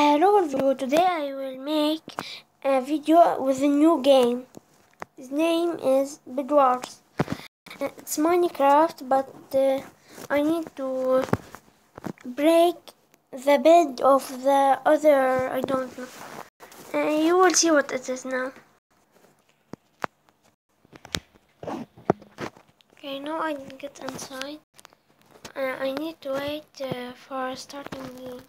Hello everyone, today I will make a video with a new game. His name is Bedwars. It's Minecraft, but I need to break the bed of the other, I don't know. You will see what it is now. Okay, now I get inside. I need to wait for starting game.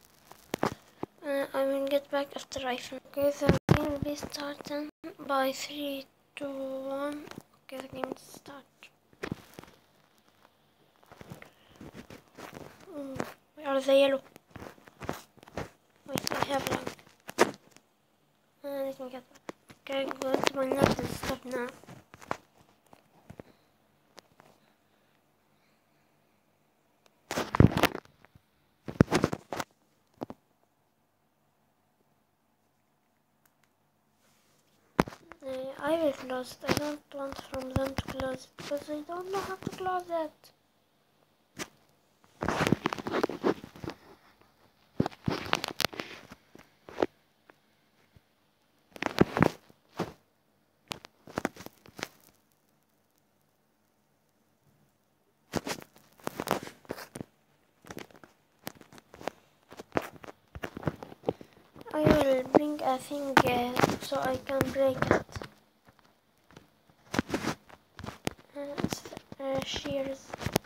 I will get back after I finish. Okay, the game will be starting by 3, 2, 1. Okay, the game will start. Where are the yellow? Wait, I have lag. Let me get back. Okay, go to my net and stop now. I will close it. I don't want from them to close it because I don't know how to close it. I will bring a thing so I can break it. Shears.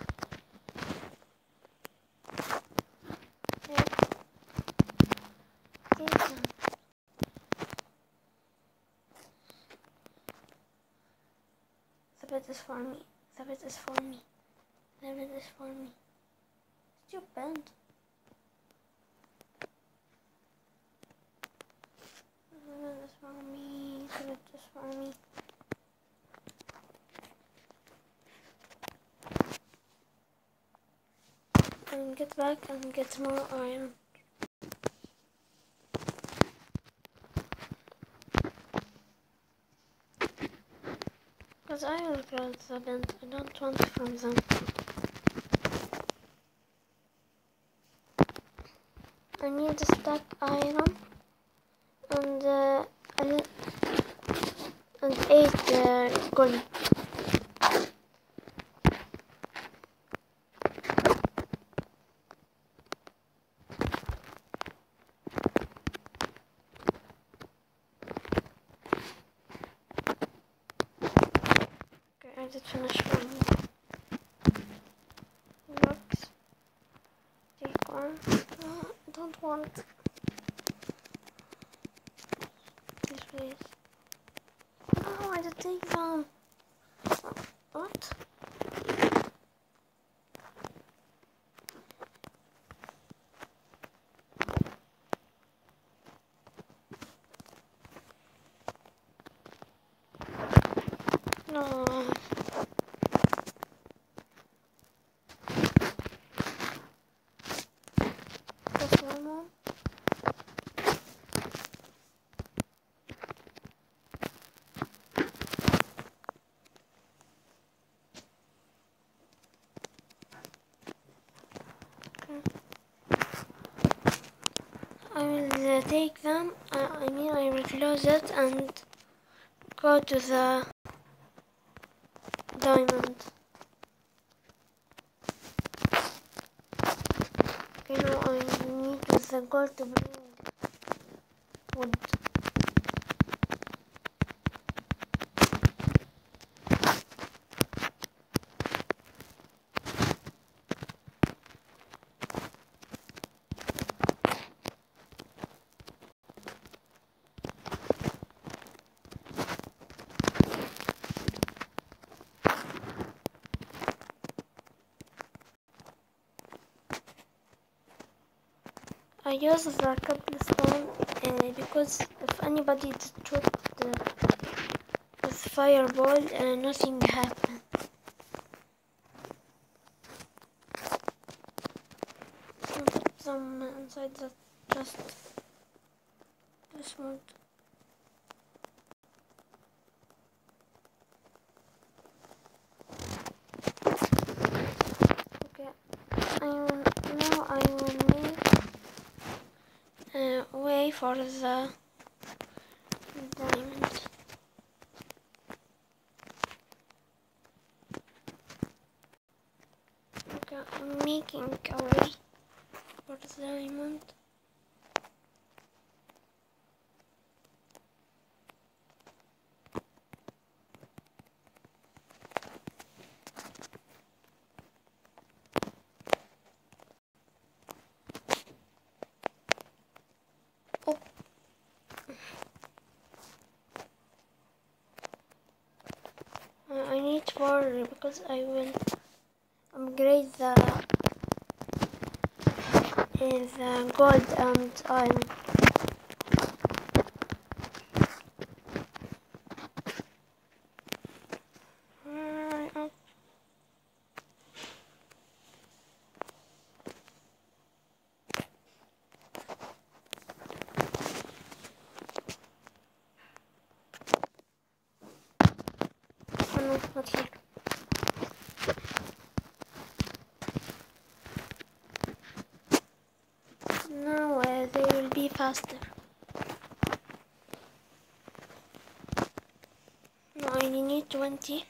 The bed is for me. The bed is for me. The bed is for me. Stupid. The bed is for me. The bed is for me. And get back and get more iron. Because I will close the bed. I don't want it from them. I need to stack iron and 8 gold. I did finish one. Blocks. Take one. No, I don't want. Please. No, I did take them. What? No. Just one more. Okay. I will take them. I will close it and go to the diamond. Okay, now I need the gold to bring wood. I use the cobblestone because if anybody destroyed with fireball, nothing happens. Put them inside the chest. This wood. Okay, I will make for the diamond. Okay, I'm making a way for the diamond. Oh. I need 4 because I will upgrade the gold and iron. Oh no, not here. No, they will be faster. No, I need 20.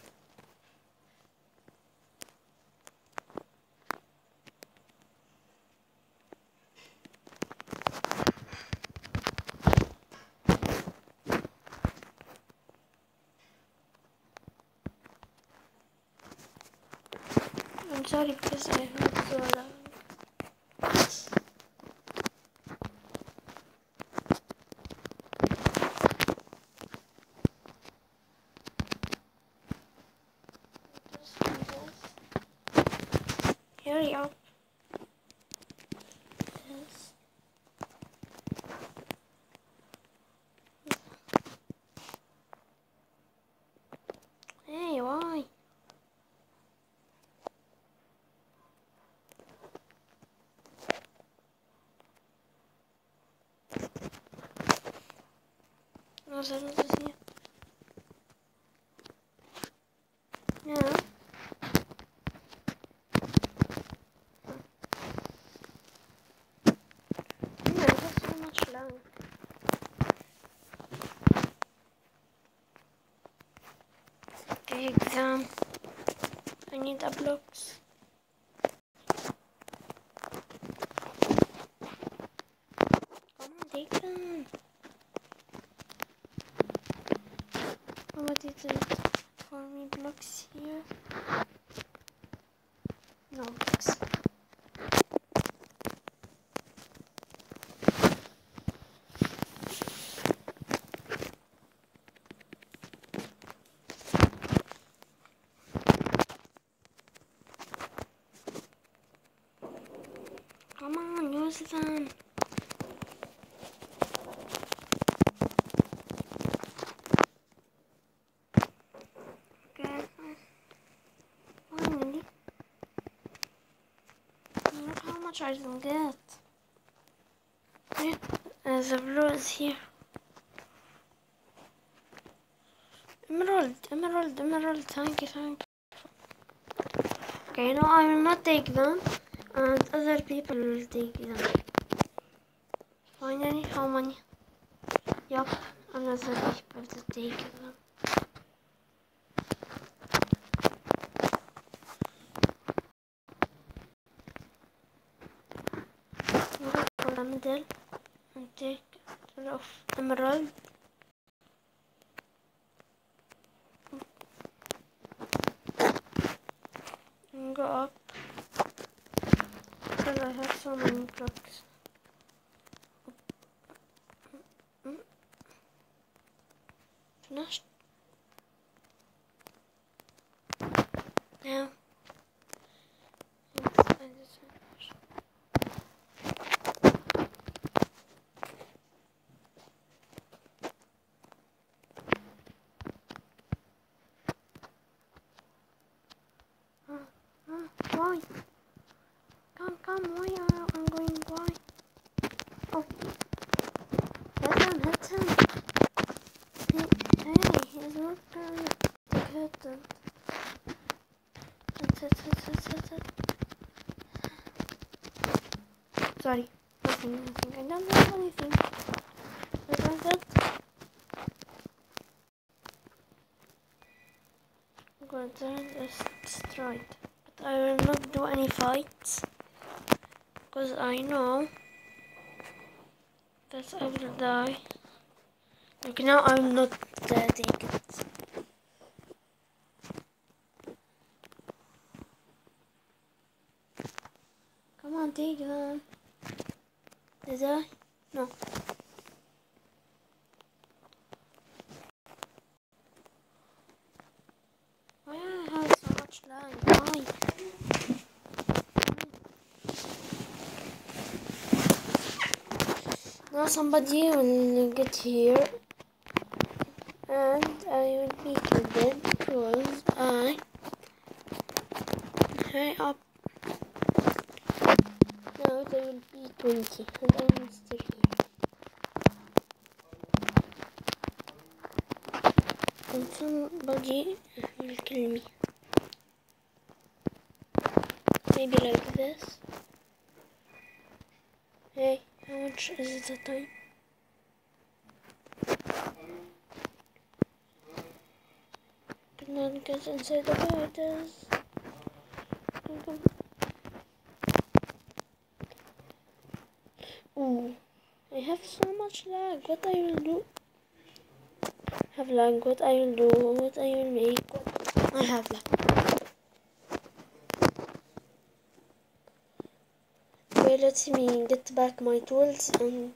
I'm sorry because I heard so loud. Hurry up. Yes. Hey, why? No, that was just here. Yeah. Yeah, that's so much long. Okay, exam. I need a blocks. Come on, take them. What is it for me? Blocks here? No blocks. Come on, use them. Okay. Finally. Look how much I can get. The blue is here. Emerald, emerald, emerald. Thank you, thank you. Okay, no, I will not take them. And other people will take them. Finally, how many? Yup, another people to take them. Go for the middle and take a lot of emerald. And go up. Because I have so many blocks. Finished. Now. Why? Come, why I'm going, why? Oh. Hit him. Hey, he's not going to hit him. Hit. Sorry. nothing. I don't have anything. Is that it? Good, that is destroyed. But I will not do any fights. Because I know that I will die. Okay, now I will not take it. Come on, take them. Did I? No. Why I have so much lag? Why? Now somebody will get here and I will be killed because I hurry up. Now there will be 20 and I am still here. And somebody will kill me. Maybe like this. Hey, how much is the time? Cannot get inside the borders. Ooh, I have so much lag. What I will do? Have lag. What I will do? What I will make? I have lag. Okay, let me get back my tools and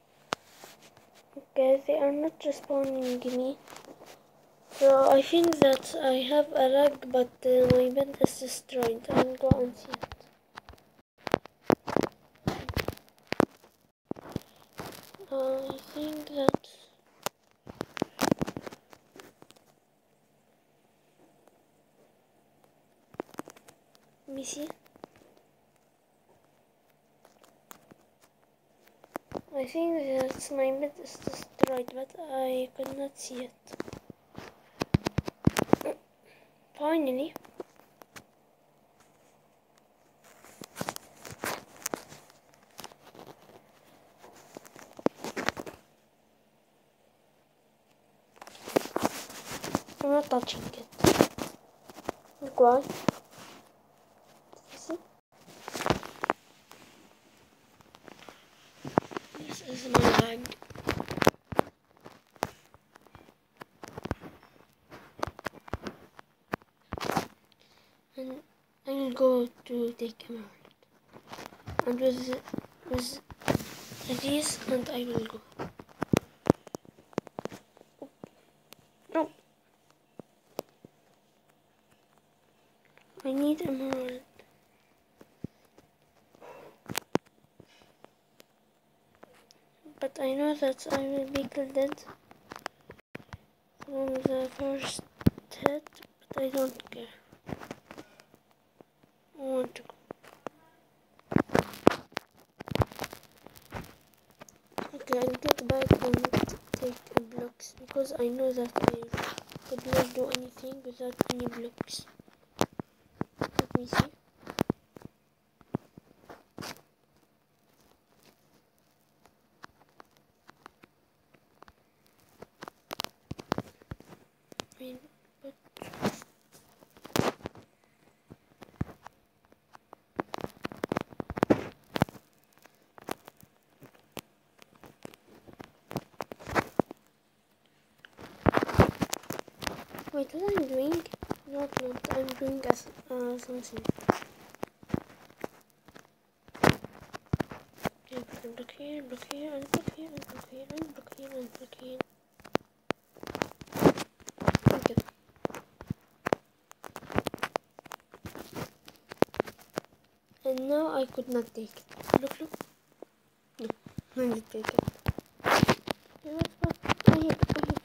okay, they are not responding me. So I think that I have a lag, but my bed is destroyed. I'll go and see it. I think that let me see. I think that my bed is destroyed, but I could not see it. Finally. I'm not touching it. Look why. See? This is my lag. And I will go to take a emerald. And with these, and I will go. No. I need emerald. But I know that I will be killed from the first hit, but I don't care. I want to go. Okay, I'll get back and take the blocks because I know that I could not do anything without any blocks. Let me see. Wait, what I'm doing? Not what I'm doing as something. Okay, block here, and block here, and block here, and block here, and block here, and block here. Okay. And now I could not take it. Look. No, I did take it. What? I hit.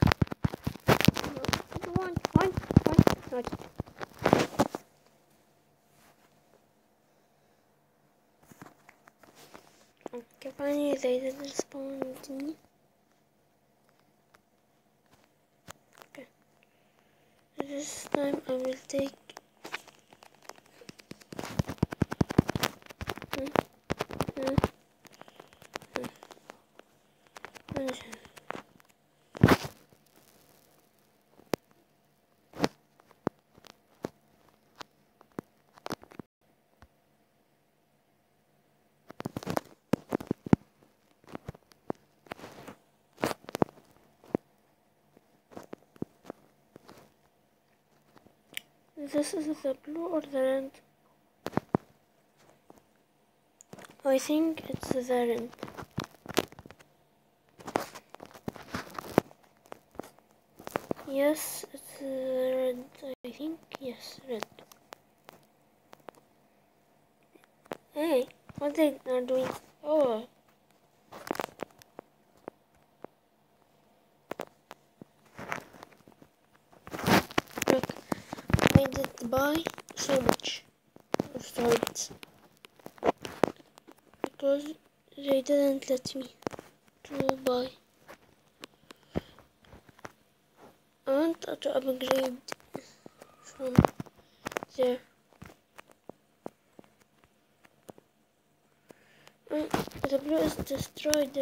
One. Not. Okay, finally they didn't spawn with me. Okay. This time I will take This is the blue or the red? I think it's the red. Yes, it's red. I think yes, red. Hey, what they are doing? Oh, look! I did buy so much of swords because they didn't let me to buy. I want to upgrade from there. The blue is destroyed.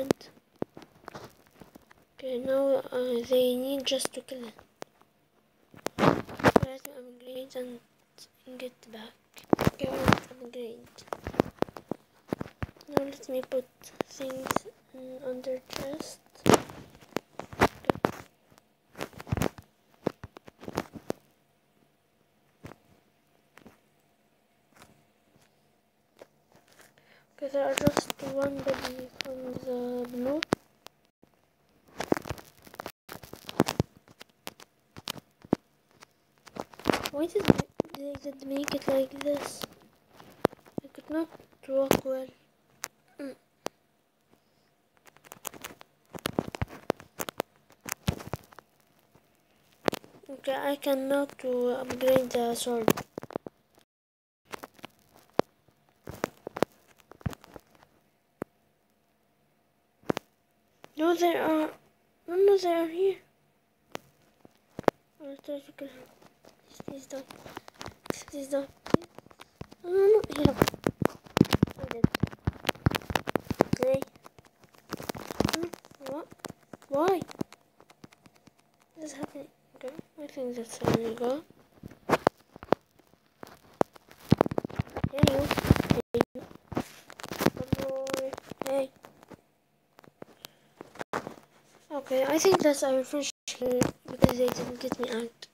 Okay, now they need just to kill it. Let me upgrade and get back. Okay, I want to upgrade. Now let me put things under chest. Okay, there are just one body from the blue. Why did they make it like this? I could not walk well. Okay, I can now to upgrade the sword. No, they are. No, they are here. I'll try to kill him. Please don't. Please don't. No, here. I did. Okay. What? Why? What is happening? Okay, I think that's only go. Hey, you. Hey, you. Hello. Hey. Okay, I think that's our finish here because they didn't get me out.